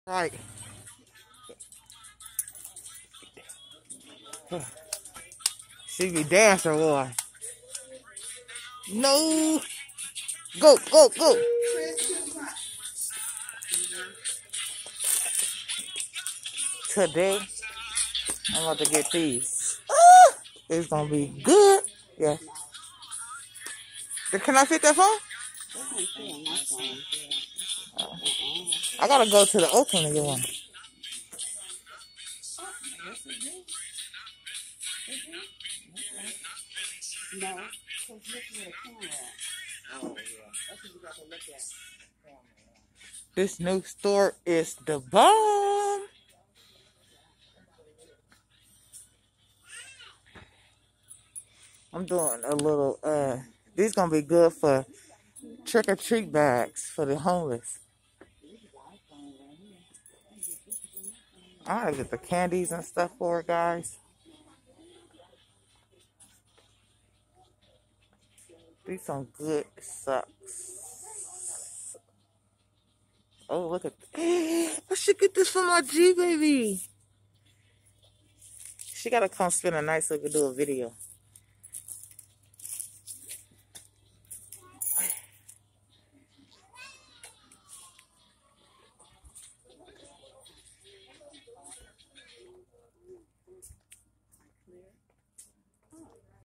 Right. She be dancing, boy. No. Go, go, go. Today, I'm about to get these. It's gonna be good. Yeah. Can I fit that phone? I gotta go to the Oakland to get one. This new store is the bomb. I'm doing a little, these gonna be good for trick-or-treat bags for the homeless. I gotta get the candies and stuff for it, guys. These some good socks. Oh, look at I should get this for my G baby. She gotta come spend a night so we can do a video.